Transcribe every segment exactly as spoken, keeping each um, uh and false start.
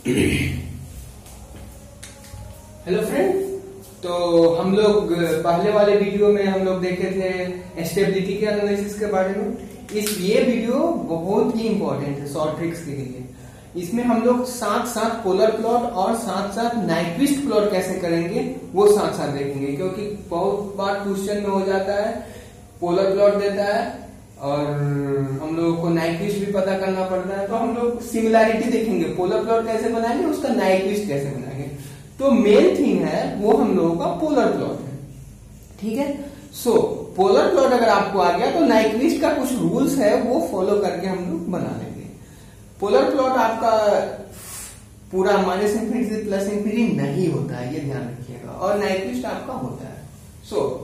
Hello friend, तो हम लोग पहले वाले वीडियो में हम लोग देखे थे स्टेबिलिटी के एनालिसिस के बारे में। इस ये वीडियो बहुत ही इंपॉर्टेंट है शॉर्ट ट्रिक्स के लिए। इसमें हम लोग साथ साथ पोलर प्लॉट और साथ साथ नाइक्विस्ट प्लॉट कैसे करेंगे वो साथ साथ देखेंगे, क्योंकि बहुत बार क्वेश्चन में हो जाता है पोलर प्लॉट देता है और हम लोगों को नाइक्विस्ट भी पता करना पड़ता है। तो हम लोग सिमिलैरिटी देखेंगे, पोलर प्लॉट कैसे बनाएंगे, उसका नाइक्विस्ट कैसे बनाएंगे। तो मेन थिंग है वो हम लोगों का पोलर प्लॉट है, ठीक है। सो पोलर प्लॉट अगर आपको आ गया तो नाइक्विस्ट का कुछ रूल्स है वो फॉलो करके हम लोग बना लेंगे। पोलर प्लॉट आपका पूरा माइनस इंफिनिटी से प्लस इंफिनिटी नहीं होता है, ये ध्यान रखिएगा, और नाइक्विस्ट आपका होता है। सो so,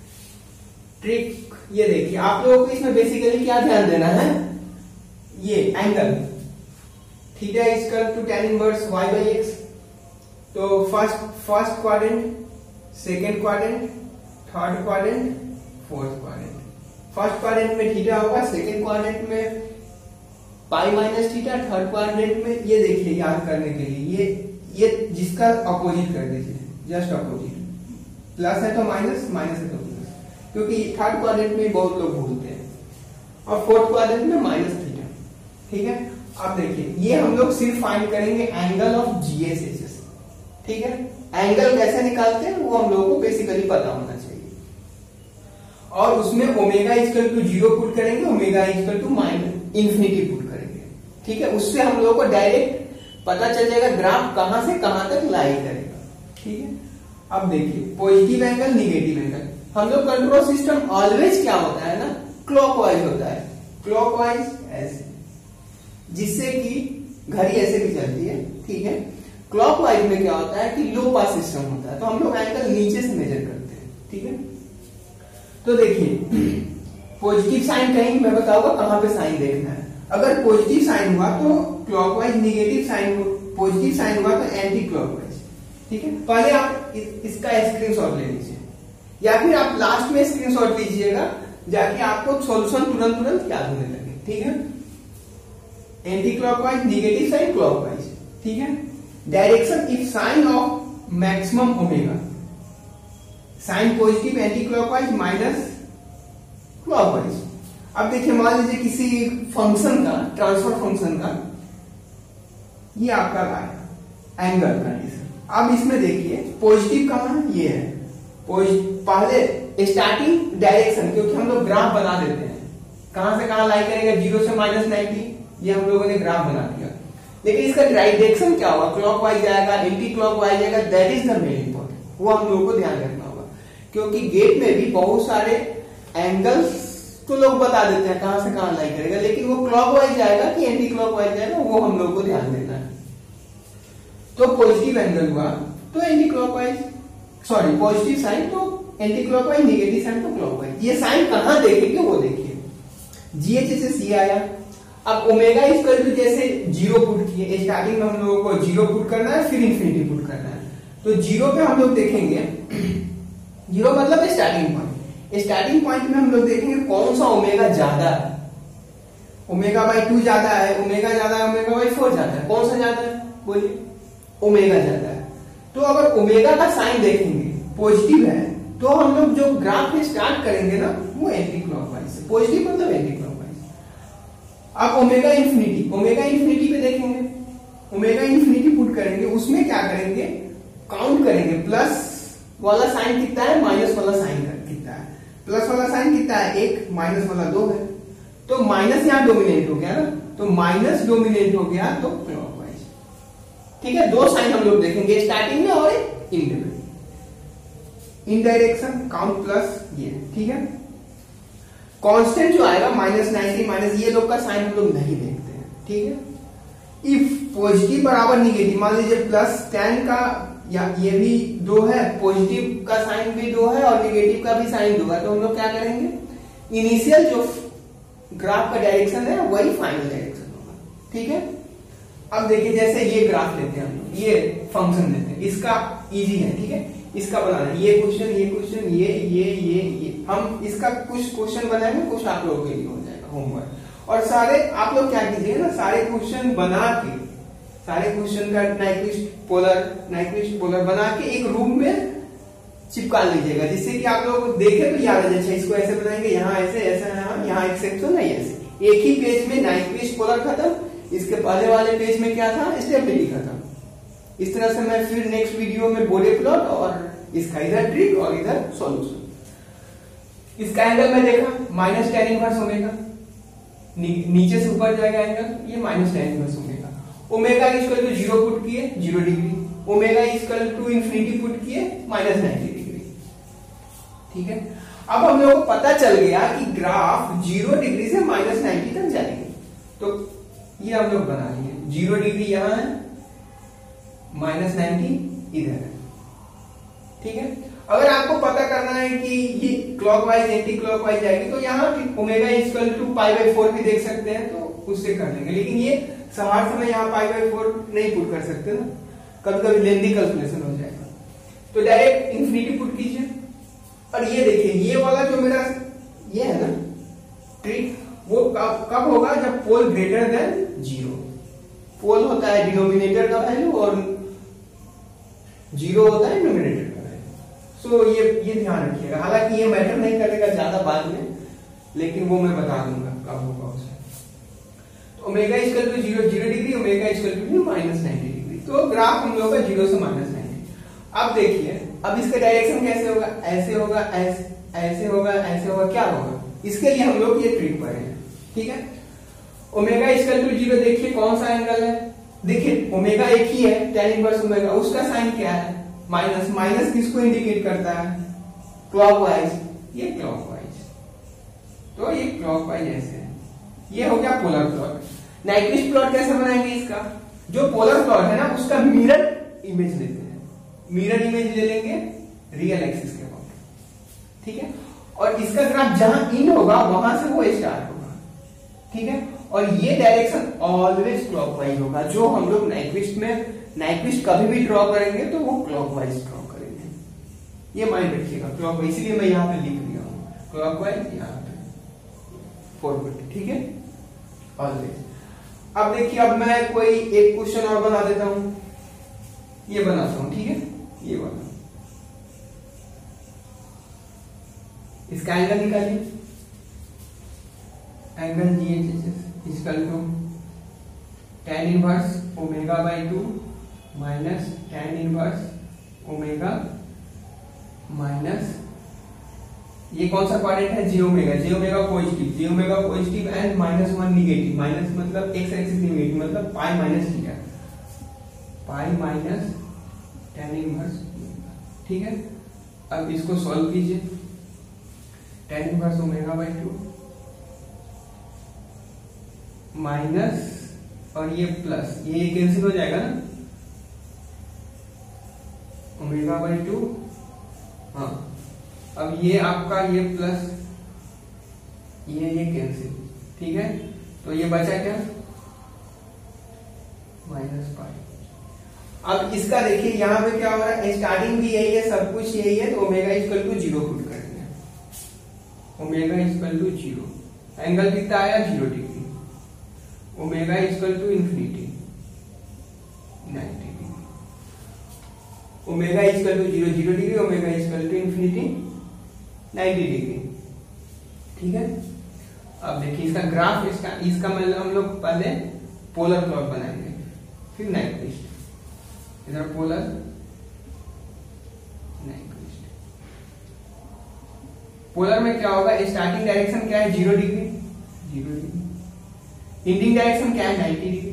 ट्रिक ये देखिए, आप लोगों को इसमें बेसिकली क्या ध्यान देना है, ये angle theta is equal to tan inverse y by X. तो first first quadrant, second quadrant, third quadrant, fourth quadrant. First quadrant में थीटा होगा, सेकेंड क्वाड्रेंट में pi minus theta, third quadrant में ये देखिए याद करने के लिए ये ये जिसका अपोजिट कर दीजिए, जस्ट अपोजिट। प्लस है तो माइनस, माइनस है तो प्लस, क्योंकि थर्ड क्वाड्रेंट में बहुत लोग भूलते हैं। और फोर्थ क्वाड्रेंट में माइनस थीटा, ठीक है। अब देखिए ये हम लोग सिर्फ फाइंड करेंगे एंगल ऑफ जीएसएचएस, ठीक है। एंगल कैसे निकालते हैं वो हम लोगों को बेसिकली पता होना चाहिए। और उसमें omega equal to zero put करेंगे, omega equal to minus infinity put करेंगे, ठीक है। उससे हम लोगों को डायरेक्ट पता चल जाएगा ग्राफ कहां से कहां तक लाई करेगा, ठीक है। अब देखिए पॉजिटिव एंगल, निगेटिव एंगल, हम लोग कंट्रोल सिस्टम ऑलवेज क्या होता है ना, क्लॉकवाइज होता है। क्लॉकवाइज ऐसे, जिससे कि घड़ी ऐसे भी चलती है, ठीक है। क्लॉकवाइज में क्या होता है कि लो पास सिस्टम होता है, तो हम लोग एंगल नीचे से मेजर करते हैं, ठीक है। तो देखिए पॉजिटिव साइन कहीं मैं बताऊंगा कहां पे साइन देखना है। अगर पॉजिटिव साइन हुआ तो clockwise, negative sign positive sign हुआ तो एंटी क्लॉकवाइज, ठीक है। पहले आप इस, इसका स्क्रीनशॉट ले लीजिए, या फिर आप लास्ट में स्क्रीनशॉट लीजिएगा, जाके आपको सॉल्यूशन तुरंत तुरंत याद होने लगे, ठीक है। Anti clockwise, negative sign, clockwise, ठीक है। Direction if sign of maximum omega, sign positive anti clockwise minus clockwise. अब देखिए मान लीजिए किसी फंक्शन का, ट्रांसफर फंक्शन का ये आपका आया एंगल कंडीशन। अब इसमें देखिए पॉजिटिव कहां है, ये है पहले स्टार्टिंग डायरेक्शन, क्योंकि हम लोग ग्राफ बना देते हैं कहां से कहां लाई करेंगे, जीरो से माइनस नाइनटी, ये हम लोगों ने ग्राफ बना दिया। लेकिन इसका डायरेक्शन क्या होगा, क्लॉकवाइज जाएगा, एंटी क्लॉकवाइज जाएगा, that is the main important, वो हम लोगों को ध्यान रखना होगा। क्योंकि गेट में भी बहुत सारे एंगल्स तो लोग बता देते हैं कहां से कहां लाई करेगा, लेकिन वो क्लॉकवाइज जाएगा कि एंटी क्लॉकवाइज जाएगा वो हम लोग को ध्यान देना है। तो पॉजिटिव एंगल हुआ तो anti clockwise, sorry positive sign तो एंटी क्लॉकवाइज, निगेटिव साइन तो क्लॉकवाइज। ये साइन कहां देखेंगे वो देखिए, जीएचएस ये आया। अब ओमेगा इक्वल टू जैसे जीरो पुट किए, स्टार्टिंग में हम लोगों को जीरो पुट करना है, फिर इंफिनिटी पुट करना है। तो जीरो पे हम लोग देखेंगे, जीरो मतलब स्टार्टिंग पॉइंट। स्टार्टिंग पॉइंट में हम लोग देखेंगे कौन सा ओमेगा ज्यादा है, ओमेगा बाई टू ज्यादा है, ओमेगा ज्यादा है, ओमेगा बाई फोर ज्यादा है, कौन सा ज्यादा है बोलिए, ओमेगा ज्यादा है। तो अगर ओमेगा का साइन देखेंगे पॉजिटिव है तो हम लोग जो ग्राफ में स्टार्ट करेंगे ना वो एंटी क्लॉकवाइज से, पॉजिटिव मतलब एंटी क्लॉकवाइज। अब ओमेगा इंफिनिटी, ओमेगा इंफिनिटी पे देखेंगे, ओमेगा इंफिनिटी पुट करेंगे, उसमें क्या करेंगे, काउंट करेंगे प्लस वाला साइन कितना है, माइनस वाला साइन कितना है। प्लस वाला साइन कितना है, एक, माइनस वाला दो है, तो माइनस यहां डोमिनेट हो गया ना, तो माइनस डोमिनेट हो गया तो क्लॉकवाइज, ठीक है। दो साइन हम लोग देखेंगे स्टार्टिंग में और एंड में, इन डायरेक्शन काउंट प्लस ये, ठीक है। कांस्टेंट जो आएगा माइनस नाइनटी माइनस, ये लोग का साइन हम लोग नहीं देखते हैं, ठीक है। इफ पॉजिटिव बराबर निगेटिव, मान लीजिए प्लस टेन का या ये भी दो है, पॉजिटिव का साइन भी दो है और निगेटिव का भी साइन दो है, तो हम लोग क्या करेंगे, इनिशियल जो ग्राफ का डायरेक्शन है वही फाइनल डायरेक्शन होगा, ठीक है। अब देखिए जैसे ये ग्राफ लेते हैं हम लोग, ये फंक्शन लेते हैं, इसका इजी है, ठीक है। इसका बनाना ये क्वेश्चन, ये क्वेश्चन, ये ये ये ये हम इसका कुछ क्वेश्चन बनाएंगे, कुछ आप लोगों के लिए हो जाएगा होमवर्क। और सारे आप लोग क्या कीजिएगा ना, सारे क्वेश्चन बना के सारे क्वेश्चन का नाइक्विस्ट पोलर नाइक्विस्ट पोलर बना के एक रूम में चिपका लीजिएगा, जिससे कि आप लोग देखे तो याद आ जाए। इसको ऐसे बनाएंगे, यहाँ ऐसे ऐसा यहाँ यहाँ एक सेक्शन नहीं ऐसे। एक ही पेज में नाइक्विस्ट पोलर खत्म, इसके पहले वाले पेज में क्या था, स्टेबिलिटी खत्म। इस तरह से मैं फिर नेक्स्ट वीडियो में बोरे प्लॉट और इसका इधर ट्रिक और इधर सॉल्यूशन। इसका एंगल में देखा माइनस टेन इनवर्स ओमेगा, नी, नीचे से ऊपर जाएगा एंगल, ये minus tan inverse omega. Omega equal to zero put किए zero degree, omega equal to infinity put किए माइनस नाइन्टी डिग्री। ठीक है, अब हम लोगों को पता चल गया कि ग्राफ जीरो डिग्री से माइनस नाइन्टी तक जाएगी। तो ये हम लोग बना लिए, जीरो डिग्री यहां है, माइनस नाइन्टी इधर है। ठीक है, अगर आपको पता करना है कि ये क्लॉकवाइज एंटी क्लॉकवाइज जाएगी तो यहाँ omega equal to pi by four भी देख सकते हैं, तो उससे कर लेंगे। लेकिन ये सवाल समय यहाँ पाई बाई फोर नहीं पुट कर सकते ना, कभी कभी लेंदी कैलकुलेशन हो जाएगा। तो डायरेक्ट इंफिनिटी पुट कीजिए। और ये देखिए, ये वाला जो मेरा ये है ना ट्रिक, वो कब कब होगा, जब pole greater than zero. Pole होता है डिनोमिनेटर का वैल्यू और जीरो होता है न्यूमरेटर का वैल्यू। सो ये ये ध्यान रखिएगा। हालांकि ये मैटर नहीं करेगा ज्यादा बाद में, लेकिन वो मैं बता दूंगा कब होगा उसे। तो omega equal to zero zero degree, omega equal to minus ninety degree. तो ग्राफ हम लोग का जीरो से माइनस नाइन्टी। अब देखिए, अब इसका डायरेक्शन कैसे होगा, ऐसे होगा, ऐसे ऐसे होगा, ऐसे होगा, क्या होगा, इसके लिए हम लोग ये ट्रिक पढ़े। ठीक है, ओमेगा इक्वल टू जीरो, देखिए कौन सा एंगल है, देखिए ओमेगा एक ही है, टेन इनवर्स ओमेगा, उसका साइन क्या है, माइनस। माइनस किसको इंडिकेट करता है, क्लॉकवाइज, ये क्लॉकवाइज। तो ये क्लॉकवाइज ऐसे है। ये हो गया पोलर प्लॉट। नाइक्विस्ट प्लॉट कैसे बनाएंगे इसका, जो पोलर प्लॉट है ना उसका मिरर इमेज लेते हैं, मिरर इमेज ले लेंगे रियल एक्सिस के अबाउट। ठीक है, और इसका ग्राफ जहां इन होगा वहां से वो स्टार्ट होगा। ठीक है, और ये डायरेक्शन ऑलवेज क्लॉकवाइज होगा। जो हम लोग नाइक्विस्ट में नाइक्विस्ट कभी भी ड्रॉ करेंगे तो वो क्लॉकवाइज ड्रॉ करेंगे। ये माइंड रखिएगा, क्लॉकवाइज, इसलिए मैं यहाँ पे लिख दिया हूँ क्लॉकवाइज यहाँ पे फॉरवर्ड। ठीक है, ऑलवेज। अब देखिए, अब मैं कोई एक क्वेश्चन और बना देता हूं, ये बनाता हूं। ठीक है, ये वाला, इसका एंगल निकालिए, angle G H equal to tan inverse omega by two minus tan inverse omega minus, ये कौन सा क्वाड्रेंट है, J omega, J omega positive, J omega positive and minus one negative, minus मतलब एक्स एक्सिस निगेटिव, मतलब pi minus theta, pi minus tan inverse. ठीक है, अब इसको सॉल्व कीजिए, tan inverse omega by two minus और ये प्लस, ये कैंसिल हो जाएगा ना, ओमेगा बाई टू। हाँ, अब ये आपका ये प्लस ये ये कैंसिल। ठीक है, तो ये बचा क्या, माइनस पाई। अब इसका देखिए यहाँ पे क्या हो रहा है, स्टार्टिंग भी यही है, सब कुछ यही है, तो omega equal to zero put करेंगे, omega equal to zero, angle कितना आया, zero degree, omega equal to infinity ninety degree, omega equal to zero zero degree, omega equal to infinity ninety degree. ठीक है, अब देखिए इसका ग्राफ, इसका इसका मतलब हम लोग पहले पोलर प्लॉट बनाएंगे, फिर नाइक्विस्ट, इधर पोलर नाइक्विस्ट। पोलर में क्या होगा, स्टार्टिंग डायरेक्शन क्या है, zero degree, zero degree, ending direction क्या है, नाइन्टी डिग्री।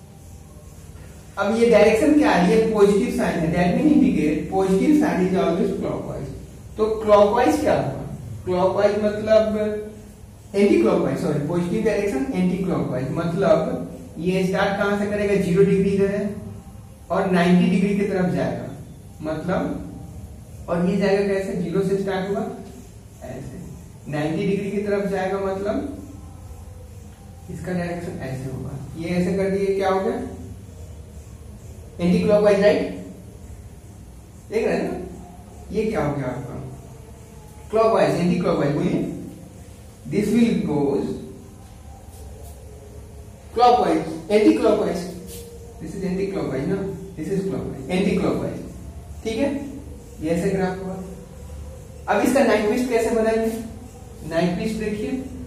अब ये डायरेक्शन क्या है, ये पॉजिटिव साइन है, that mean indicate positive sign is always clockwise. तो क्लॉकवाइज क्या होगा, क्लॉकवाइज मतलब anti clockwise, sorry positive direction anti clockwise, मतलब ये स्टार्ट कहां से करेगा, जीरो डिग्री इधर है और नाइन्टी डिग्री की तरफ जाएगा, मतलब, और ये जाएगा कैसे, जीरो से स्टार्ट हुआ ऐसे, नाइन्टी डिग्री की तरफ जाएगा, मतलब इसका डायरेक्शन ऐसे होगा। ये ऐसे कर दिए, क्या हो गया, एंटी क्लॉकवाइज, राइट, देख रहे हैं ना, ये क्या हो गया आपका, क्लॉकवाइज, एंटी क्लॉकवाइज। बोलिए, this will goes clockwise, anti clockwise, this is anti clockwise ना, this is clockwise, anti clockwise, ठीक है, ये ऐसे ग्राफ हुआ। अब इसका नाइक्विस्ट कैसे बनाएंगे? नाइक्विस्ट देखिए